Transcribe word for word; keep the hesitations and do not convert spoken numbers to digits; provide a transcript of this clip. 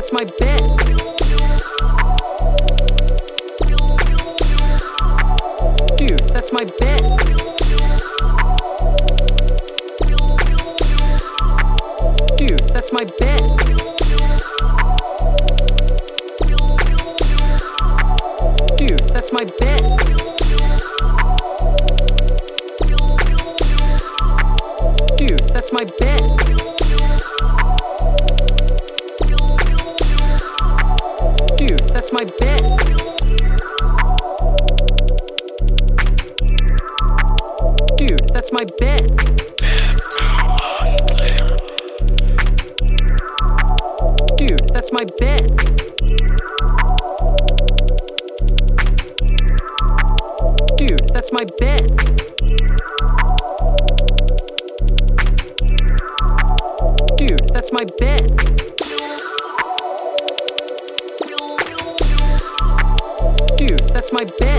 that's my bed. Dude, that's my bed. Dude, that's my bed. Dude, that's my bed. Dude, that's my bed. Dude, that's my bed. Dude, that's my bed. death to unclear. Dude, that's my bed. Dude, that's my bed. Dude, that's my bed. Dude, that's my bed.